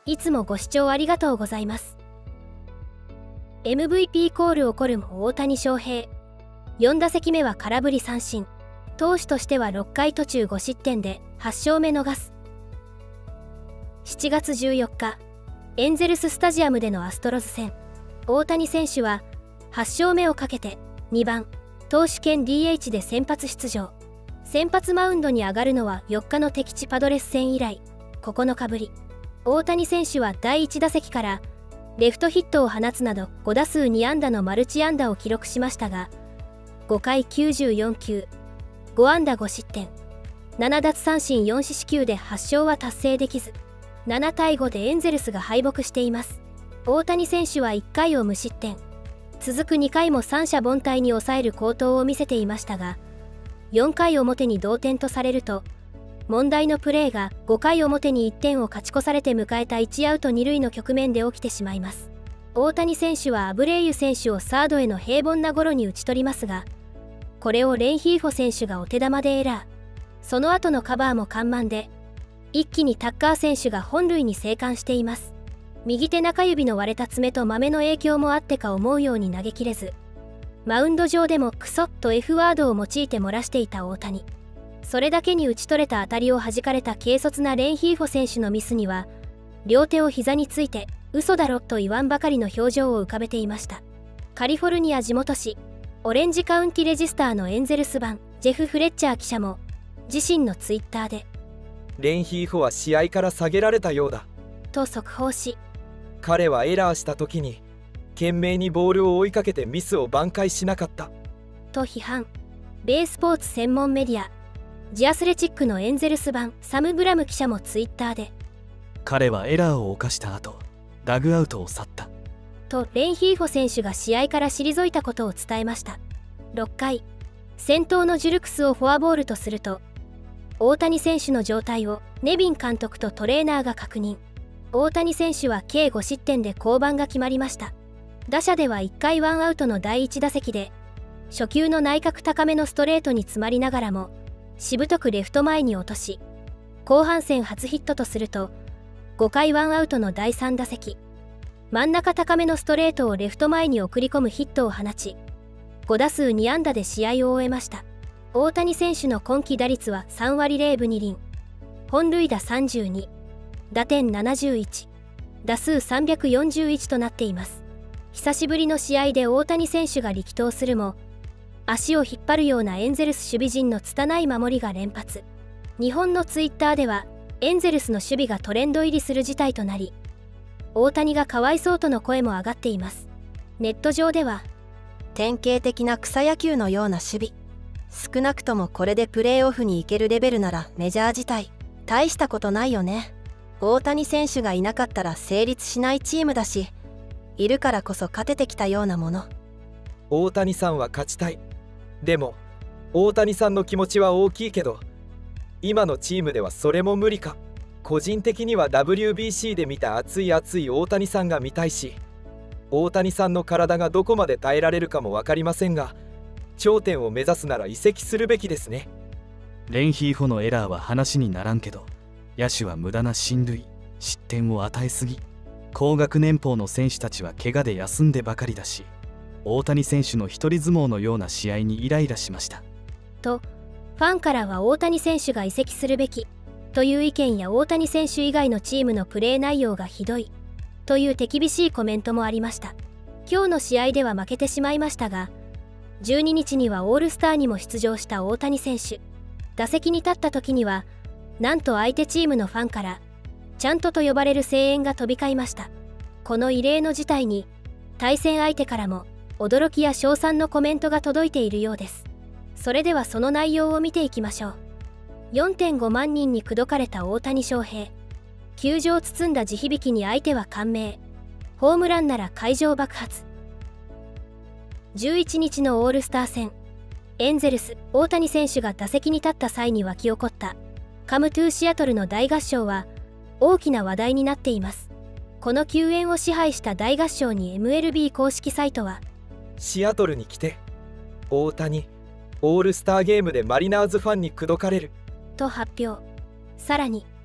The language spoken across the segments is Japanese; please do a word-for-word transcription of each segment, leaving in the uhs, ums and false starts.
いつもご視聴ありがとうございます。エムブイピー コール起こるも大谷翔平。よん打席目は空振り三振。投手としてはろっかい途中ご失点ではち勝目逃す。しちがつじゅうよっか、エンゼルススタジアムでのアストロズ戦。大谷選手ははち勝目をかけてにばん投手兼 ディーエイチ で先発出場。先発マウンドに上がるのはよっかの敵地パドレス戦以来ここのかぶり。大谷選手はだいいち打席からレフトヒットを放つなどご打数に安打のマルチ安打を記録しましたが、ごかいきゅうじゅうよん球、ご安打ご失点、なな奪三振よん四死球ではち勝は達成できず、ななたいごでエンゼルスが敗北しています。大谷選手はいっかいを無失点、続くにかいも三者凡退に抑える好投を見せていましたが、よんかい表に同点とされると、問題のプレーがごかい表にいってんを勝ち越されて迎えたいちアウトに塁の局面で起きてしまいます。大谷選手はアブレイユ選手をサードへの平凡なゴロに打ち取りますが、これをレンヒーフォ選手がお手玉でエラー。その後のカバーも緩慢で、一気にタッカー選手が本塁に生還しています。右手中指の割れた爪と豆の影響もあってか思うように投げきれず、マウンド上でもクソッと F ワードを用いて漏らしていた大谷。それだけに打ち取れた当たりを弾かれた軽率なレンヒーフォ選手のミスには、両手を膝について嘘だろと言わんばかりの表情を浮かべていました。カリフォルニア地元紙オレンジカウンティレジスターのエンゼルス版ジェフ・フレッチャー記者も自身のツイッターでレンヒーフォは試合から下げられたようだと速報し、 彼はエラーした時に懸命にボールを追いかけてミスを挽回しなかったと批判。ベースポーツ専門メディアジアスレチックのエンゼルス版サム・ブラム記者もツイッターで、 彼はエラーを犯した後ダグアウトを去ったとレンヒーフォ選手が試合から退いたことを伝えました。ろっかい、先頭のジュルクスをフォアボールとすると、大谷選手の状態をネビン監督とトレーナーが確認。大谷選手は計ご失点で降板が決まりました。打者ではいっかいワンアウトのだいいち打席で、初球の内角高めのストレートに詰まりながらもしぶとくレフト前に落とし、後半戦初ヒットとすると、ごかいワンアウトのだいさん打席、真ん中高めのストレートをレフト前に送り込むヒットを放ち、ご打数に安打で試合を終えました。大谷選手の今季打率はさんわりぜろぶに厘、本塁打さんじゅうに、打点ななじゅういち、打数さんびゃくよんじゅういちとなっています。久しぶりの試合で大谷選手が力投するも、足を引っ張るようなエンゼルス守備陣の拙い守りが連発。日本のツイッターではエンゼルスの守備がトレンド入りする事態となり、大谷がかわいそうとの声も上がっています。ネット上では、 典型的な草野球のような守備、少なくともこれでプレーオフに行けるレベルならメジャー自体大したことないよね。大谷選手がいなかったら成立しないチームだし、いるからこそ勝ててきたようなもの。 大谷さんは勝ちたい。でも大谷さんの気持ちは大きいけど、今のチームではそれも無理か。個人的には ダブリュービーシー で見た熱い熱い大谷さんが見たいし、大谷さんの体がどこまで耐えられるかも分かりませんが、頂点を目指すなら移籍するべきですね。 レンヒーフォのエラーは話にならんけど、野手は無駄な進塁失点を与えすぎ、高額年俸の選手たちは怪我で休んでばかりだし、大谷選手の一人相撲のような試合にイライラしましたと、ファンからは大谷選手が移籍するべきという意見や、大谷選手以外のチームのプレー内容がひどいという手厳しいコメントもありました。今日の試合では負けてしまいましたが、じゅうににちにはオールスターにも出場した大谷選手。打席に立った時には、なんと相手チームのファンからちゃんとと呼ばれる声援が飛び交いました。この異例の事態に対戦相手からも驚きや称賛のコメントが届いているようです。それではその内容を見ていきましょう。よんてんごまんにんに口説かれた大谷翔平。球場を包んだ地響きに相手は感銘。ホームランなら会場爆発。じゅういちにちのオールスター戦。エンゼルス大谷選手が打席に立った際に沸き起こったカムトゥーシアトルの大合唱は大きな話題になっています。この球宴を支配した大合唱に エムエルビー 公式サイトは、 シアトルに来て大谷オールスターゲームでマリナーズファンに口説かれると発表。さらに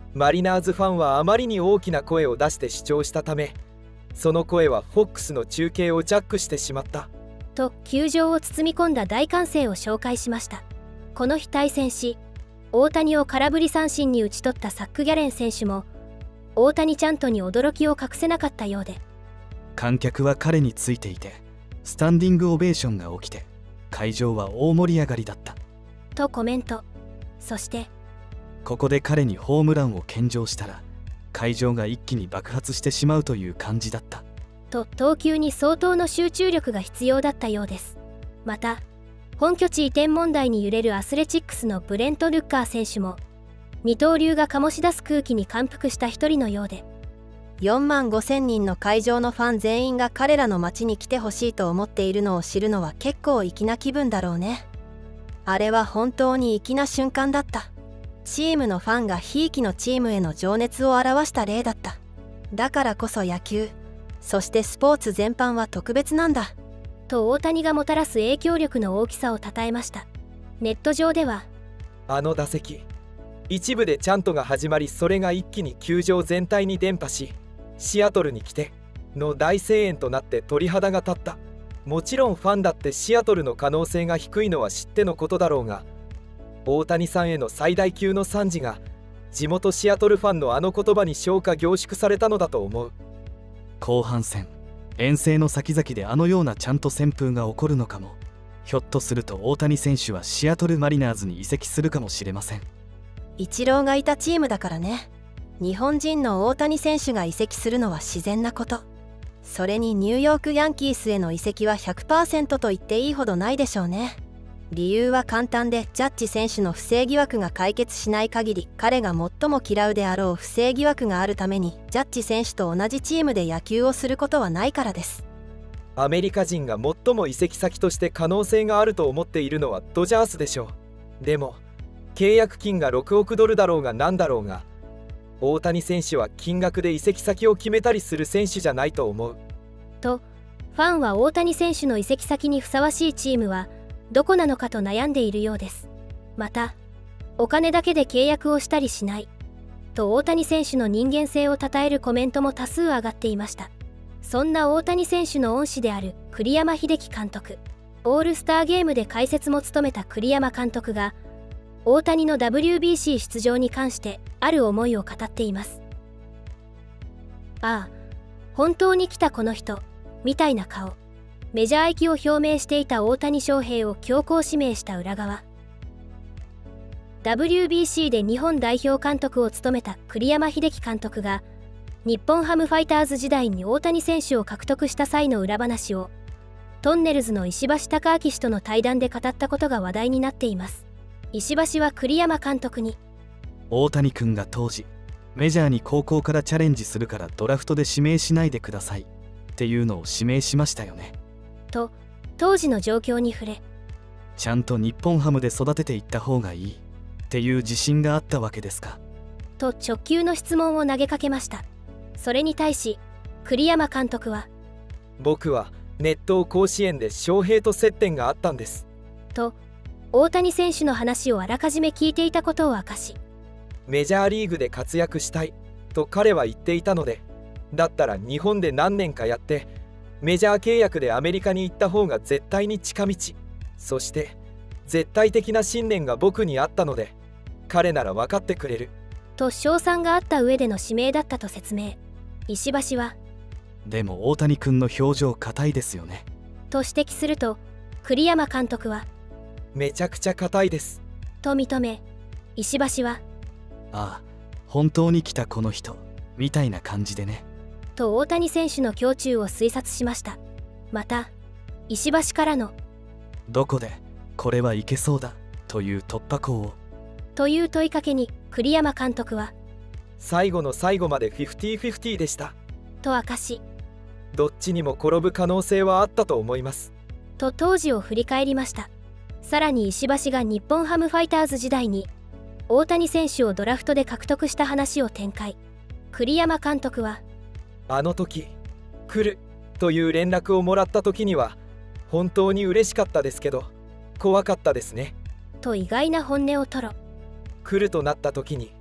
マリナーズファンはあまりに大きな声を出して主張したため、その声はフォックスの中継をジャックしてしまったと球場を包み込んだ大歓声を紹介しました。この日対戦し、大谷を空振り三振に打ち取ったサック・ギャレン選手も大谷ちゃんとに驚きを隠せなかったようで、 観客は彼についていてスタンディングオベーションが起きて会場は大盛り上がりだったとコメント。そしてここで彼にホームランを献上したら会場が一気に爆発してしまうという感じだったと投球に相当の集中力が必要だったようです。また本拠地移転問題に揺れるアスレチックスのブレント・ルッカー選手も二刀流が醸し出す空気に感服した一人のようで、 よんまんごせんにんの会場のファン全員が彼らの街に来てほしいと思っているのを知るのは結構粋な気分だろうね。あれは本当に粋な瞬間だった。チームのファンがひいきのチームへの情熱を表した例だった。だからこそ野球、そしてスポーツ全般は特別なんだと大谷がもたらす影響力の大きさをたたえました。ネット上では、 あの打席、一部でチャントが始まり、それが一気に球場全体に伝播し、シアトルに来ての大声援となって鳥肌が立った。もちろんファンだってシアトルの可能性が低いのは知ってのことだろうが、大谷さんへの最大級の賛辞が地元シアトルファンのあの言葉に消化凝縮されたのだと思う。 後半戦遠征の先々であのようなちゃんと旋風が起こるのかも。ひょっとすると大谷選手はシアトルマリナーズに移籍するかもしれません。 イチローがいたチームだからね。日本人の大谷選手が移籍するのは自然なこと。それにニューヨークヤンキースへの移籍は ひゃくパーセント と言っていいほどないでしょうね。理由は簡単で、ジャッジ選手の不正疑惑が解決しない限り彼が最も嫌うであろう不正疑惑があるためにジャッジ選手と同じチームで野球をすることはないからです。 アメリカ人が最も移籍先として可能性があると思っているのはドジャースでしょう。でも契約金がろくおくドルだろうが何だろうが、大谷選手は金額で移籍先を決めたりする選手じゃないと思うと、ファンは大谷選手の移籍先にふさわしいチームはどこなのかと悩んでいるようです。またお金だけで契約をしたりしないと大谷選手の人間性をたたえるコメントも多数上がっていました。そんな大谷選手の恩師である栗山英樹監督、オールスターゲームで解説も務めた栗山監督が大谷の ダブリュービーシー 出場に関してある思いを語っています。ああ、本当に来たこの人みたいな顔。メジャー行きを表明していた大谷翔平を強行指名した裏側。 ダブリュービーシー で日本代表監督を務めた栗山英樹監督が日本ハムファイターズ時代に大谷選手を獲得した際の裏話をトンネルズの石橋貴明氏との対談で語ったことが話題になっています。石橋は栗山監督に、 大谷君が当時メジャーに高校からチャレンジするからドラフトで指名しないでくださいっていうのを指名しましたよねと当時の状況に触れ、 ちゃんと日本ハムで育てていった方がいいっていう自信があったわけですかと直球の質問を投げかけました。それに対し栗山監督は、 僕は熱湯甲子園で翔平と接点があったんですと大谷選手の話をあらかじめ聞いていたことを明かし、 メジャーリーグで活躍したいと彼は言っていたので、だったら日本で何年かやってメジャー契約でアメリカに行った方が絶対に近道、そして絶対的な信念が僕にあったので彼なら分かってくれると称賛があった上での指名だったと説明。石橋は、 でも大谷君の表情硬いですよねと指摘すると、栗山監督は、 めちゃくちゃ硬いですと認め、石橋は、 ああ、本当に来たこの人みたいな感じでねと大谷選手の胸中を推察しました。また石橋からの、 どこでこれはいけそうだという突破口をという問いかけに栗山監督は、 最後の最後までフィフティフィフティでしたと明かし、 どっちにも転ぶ可能性はあったと思いますと当時を振り返りました。さらに石橋が日本ハムファイターズ時代に大谷選手をドラフトで獲得した話を展開。栗山監督は、 あの時来るという連絡をもらった時には本当に嬉しかったですけど怖かったですねと意外な本音を吐露。 来るとなった時に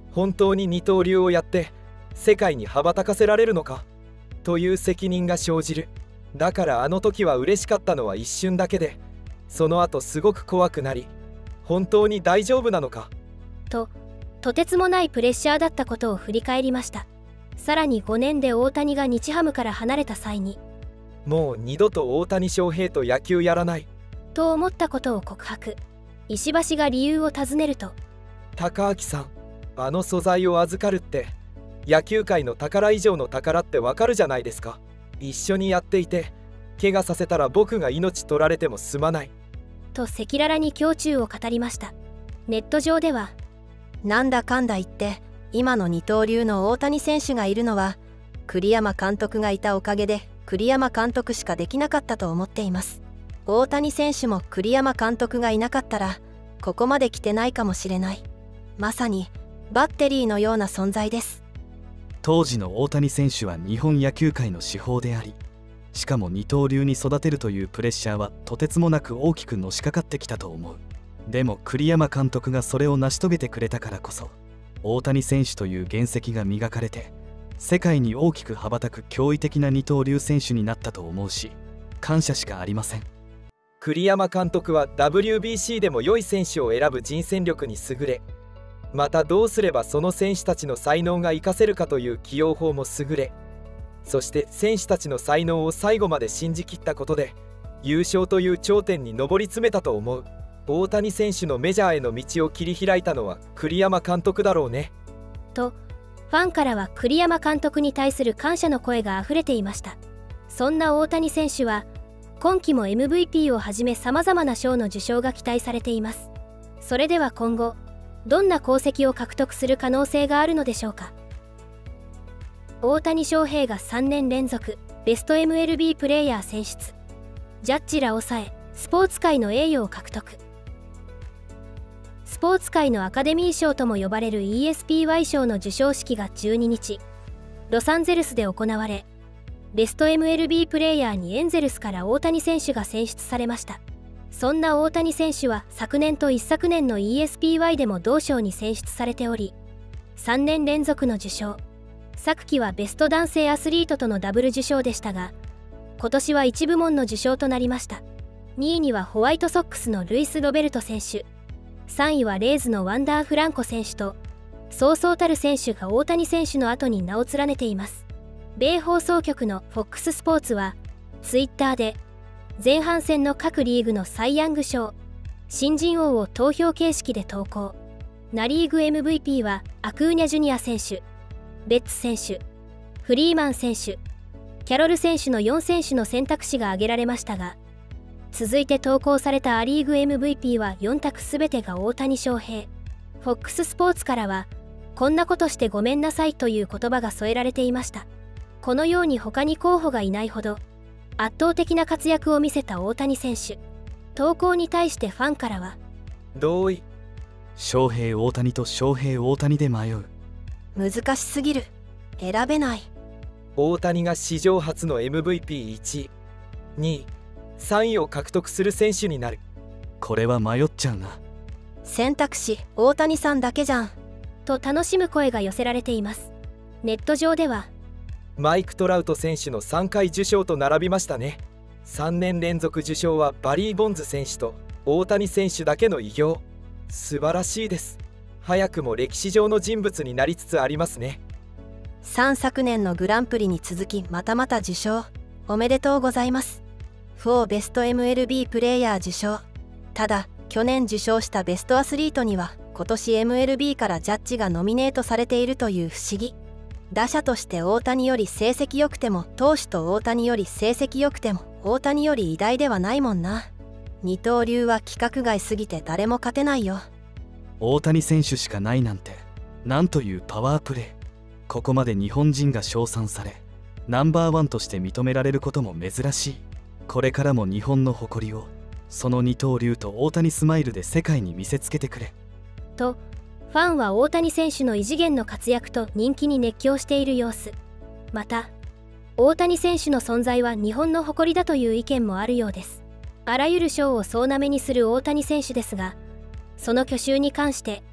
本当に二刀流をやって世界に羽ばたかせられるのかという責任が生じる。だからあの時は嬉しかったのは一瞬だけで、その後すごく怖くなり、本当に大丈夫なのかと、とてつもないプレッシャーだったことを振り返りました。さらにごねんで大谷が日ハムから離れた際に、 もう二度と大谷翔平と野球やらないと思ったことを告白。石橋が理由を尋ねると、 高明さん、あの素材を預かるって野球界の宝以上の宝ってわかるじゃないですか。一緒にやっていて怪我させたら僕が命取られても済まないと赤裸々に胸中を語りました。ネット上では、 なんだかんだ言って今の二刀流の大谷選手がいるのは栗山監督がいたおかげで栗山監督しかできなかったと思っています。大谷選手も栗山監督がいなかったらここまで来てないかもしれない。まさにバッテリーのような存在です。 当時の大谷選手は日本野球界の至宝であり、しかも二刀流に育てるというプレッシャーはとてつもなく大きくのしかかってきたと思う。でも栗山監督がそれを成し遂げてくれたからこそ、大谷選手という原石が磨かれて世界に大きく羽ばたく驚異的な二刀流選手になったと思うし、感謝しかありません。 栗山監督は ダブリュービーシー でも良い選手を選ぶ人選力に優れ、またどうすればその選手たちの才能が活かせるかという起用法も優れ、そして選手たちの才能を最後まで信じきったことで優勝という頂点に上り詰めたと思う。大谷選手のメジャーへの道を切り開いたのは栗山監督だろうねと、ファンからは栗山監督に対する感謝の声があふれていました。そんな大谷選手は今季も エムブイピー をはじめさまざまな賞の受賞が期待されています。それでは今後どんな功績を獲得する可能性があるのでしょうか。大谷翔平がさんねん連続ベスト エムエルビー プレーヤー選出。ジャッジら抑えスポーツ界の栄誉を獲得。スポーツ界のアカデミー賞とも呼ばれる イーエスピーワイ 賞の授賞式がじゅうににちロサンゼルスで行われ、ベスト エムエルビー プレーヤーにエンゼルスから大谷選手が選出されました。そんな大谷選手は昨年と一昨年の イーエスピーワイ でも同賞に選出されており、さんねん連続の受賞。昨季はベスト男性アスリートとのダブル受賞でしたが、今年はいち部門の受賞となりました。にいにはホワイトソックスのルイス・ロベルト選手、さんいはレイズのワンダー・フランコ選手と、そうそうたる選手が大谷選手の後に名を連ねています。米放送局の フォックス スポーツはツイッターで前半戦の各リーグのサイ・ヤング賞、新人王を投票形式で投稿。ナ・リーグ エムブイピー はアクーニャ・ジュニア選手、ベッツ選手、フリーマン選手、キャロル選手のよん選手の選択肢が挙げられましたが、続いて投稿されたア・リーグ エムブイピー はよん択すべてが大谷翔平。フォックス スポーツからは、こんなことしてごめんなさいという言葉が添えられていました。このように他に候補がいないほど圧倒的な活躍を見せた大谷選手。投稿に対してファンからは、 同意。 翔平大谷と翔平大谷で迷う。 難しすぎる。選べない。 大谷が史上初の エムブイピーいちい、にい、さんいを獲得する選手になる。 これは迷っちゃうな。 選択肢大谷さんだけじゃんと楽しむ声が寄せられています。ネット上では、 マイク・トラウト選手のさんかい受賞と並びましたね。さんねん連続受賞はバリー・ボンズ選手と大谷選手だけの偉業。素晴らしいです。早くも歴史上の人物になりつつありますね。 さん昨年のグランプリに続きまたまた受賞おめでとうございます。よんベスト エムエルビー プレーヤー受賞。ただ去年受賞したベストアスリートには今年 エムエルビー からジャッジがノミネートされているという不思議。打者として大谷より成績良くても投手と大谷より成績良くても大谷より偉大ではないもんな。二刀流は規格外すぎて誰も勝てないよ。 大谷選手しかないなんて、なんというパワープレー。ここまで日本人が称賛されナンバーワンとして認められることも珍しい。これからも日本の誇りをその二刀流と大谷スマイルで世界に見せつけてくれと、ファンは大谷選手の異次元の活躍と人気に熱狂している様子。また大谷選手の存在は日本の誇りだという意見もあるようです。あらゆる賞を総なめにする大谷選手ですが、その去就に関して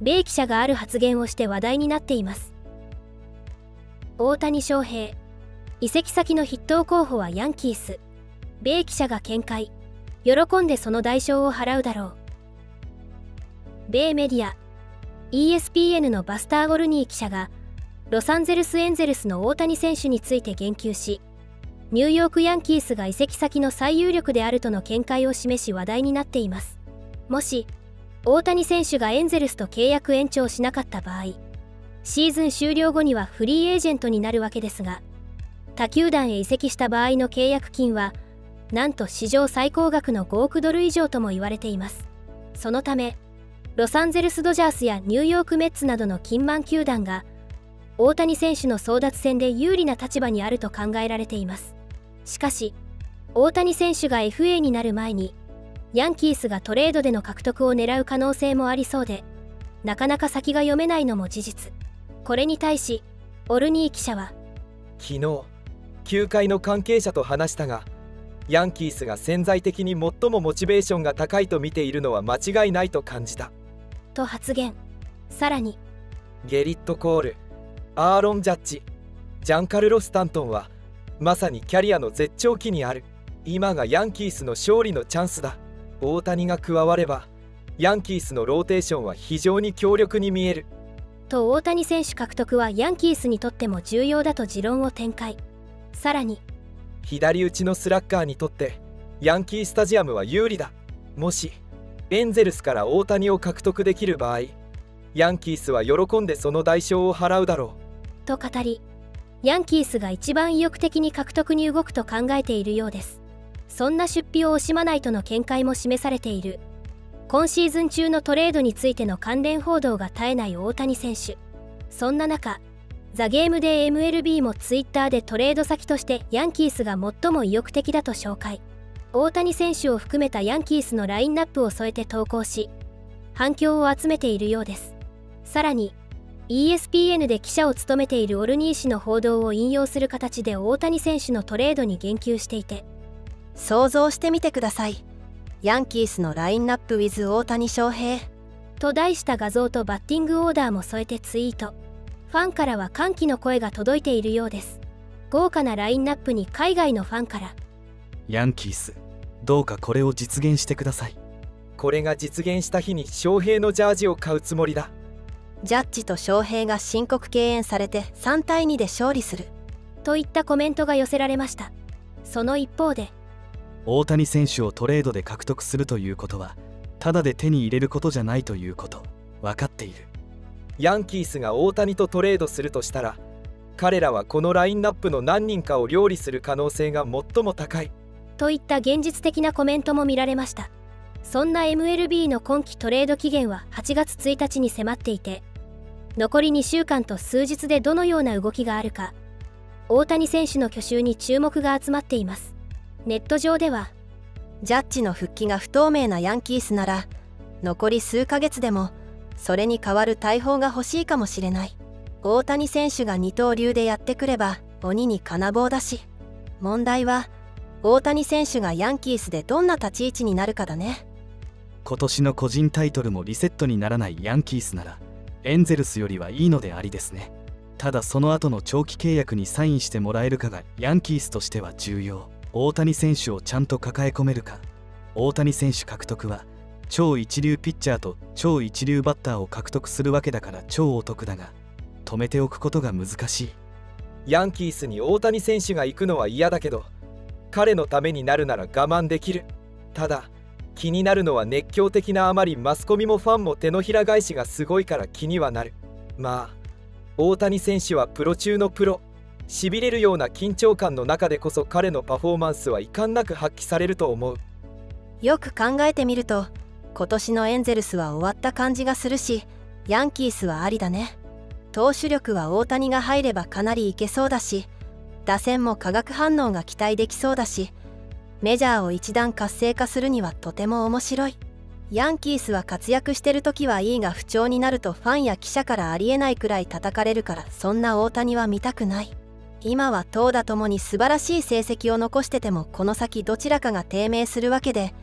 米記者がある発言をして話題になっています。大谷翔平、移籍先の筆頭候補はヤンキース。米記者が見解、喜んでその代償を払うだろう。米メディア イーエスピーエヌ のバスター・ゴルニー記者がロサンゼルス・エンゼルスの大谷選手について言及し、ニューヨークヤンキースが移籍先の最有力であるとの見解を示し話題になっています。もし大谷選手がエンゼルスと契約延長しなかった場合、シーズン終了後にはフリーエージェントになるわけですが、他球団へ移籍した場合の契約金はなんと史上最高額のごおくドル以上とも言われています。そのためロサンゼルス・ドジャースやニューヨーク・メッツなどの金満球団が大谷選手の争奪戦で有利な立場にあると考えられています。しかし大谷選手が エフエー になる前にヤンキースがトレードでの獲得を狙う可能性もありそうで、なかなか先が読めないのも事実。これに対しオルニー記者は、 昨日球界の関係者と話したが、ヤンキースが潜在的に最もモチベーションが高いと見ているのは間違いないと感じたと発言。さらにゲリット・コール、アーロン・ジャッジ、ジャンカルロ・スタントンはまさにキャリアの絶頂期にある。今がヤンキースの勝利のチャンスだ。大谷が加わればヤンキースのローテーションは非常に強力に見えると、大谷選手獲得はヤンキースにとっても重要だと持論を展開。さらに左打ちのスラッガーにとってヤンキースタジアムは有利だ。もしエンゼルスから大谷を獲得できる場合、ヤンキースは喜んでその代償を払うだろうと語り、ヤンキースが一番意欲的に獲得に動くと考えているようです。そんな出費を惜しまないとの見解も示されている。今シーズン中のトレードについての関連報道が絶えない大谷選手。そんな中、ザ・ゲームデー エムエルビー もツイッターでトレード先としてヤンキースが最も意欲的だと紹介。大谷選手を含めたヤンキースのラインナップを添えて投稿し、反響を集めているようです。さらに イーエスピーエヌ で記者を務めているオルニー氏の報道を引用する形で大谷選手のトレードに言及していて、 想像してみてください。ヤンキースのラインナップ with 大谷翔平と題した画像とバッティングオーダーも添えてツイート。ファンからは歓喜の声が届いているようです。豪華なラインナップに海外のファンから、 ヤンキース、どうかこれを実現してください。 これが実現した日に翔平のジャージを買うつもりだ。 ジャッジと翔平が申告敬遠されてさんたいにで勝利するといったコメントが寄せられました。その一方で、 大谷選手をトレードで獲得するということはただで手に入れることじゃないということ、分かっている。 ヤンキースが大谷とトレードするとしたら、彼らはこのラインナップの何人かを料理する可能性が最も高いといった現実的なコメントも見られました。そんな エムエルビー の今季トレード期限ははちがつついたちに迫っていて、残りにしゅうかんと数日でどのような動きがあるか、大谷選手の去就に注目が集まっています。ネット上では、 ジャッジの復帰が不透明なヤンキースなら残り数ヶ月でもそれに代わる大砲が欲しいかもしれない。大谷選手が二刀流でやってくれば鬼に金棒だし、問題は大谷選手がヤンキースでどんな立ち位置になるかだね。 今年の個人タイトルもリセットにならないヤンキースならエンゼルスよりはいいのでありですね。ただその後の長期契約にサインしてもらえるかがヤンキースとしては重要。大谷選手をちゃんと抱え込めるか。大谷選手獲得は超一流ピッチャーと超一流バッターを獲得するわけだから超お得だが、止めておくことが難しい。 ヤンキースに大谷選手が行くのは嫌だけど、彼のためになるなら我慢できる。ただ気になるのは熱狂的なあまりマスコミもファンも手のひら返しがすごいから気にはなる。まあ大谷選手はプロ中のプロ。しびれるような緊張感の中でこそ彼のパフォーマンスは遺憾なく発揮されると思う。 よく考えてみると今年のエンゼルスは終わった感じがするし、ヤンキースはありだね。投手力は大谷が入ればかなりいけそうだし、打線も化学反応が期待できそうだし、メジャーを一段活性化するにはとても面白い。ヤンキースは活躍してる時はいいが、不調になるとファンや記者からありえないくらい叩かれるから、そんな大谷は見たくない。今は投打ともに素晴らしい成績を残しててもこの先どちらかが低迷するわけで、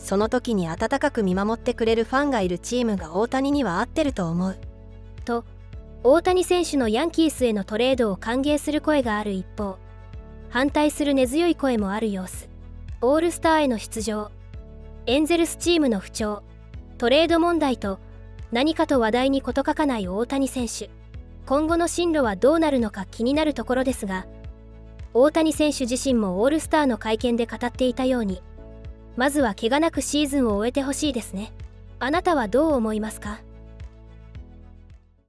その時に温かく見守ってくれるファンがいるチームが大谷には合ってると思う。 と、大谷選手のヤンキースへのトレードを歓迎する声がある一方、反対する根強い声もある様子。オールスターへの出場、エンゼルスチームの不調、トレード問題と、何かと話題に事欠かない大谷選手。今後の進路はどうなるのか気になるところですが、大谷選手自身もオールスターの会見で語っていたように、まずは怪我なくシーズンを終えてほしいですね。あなたはどう思いますか？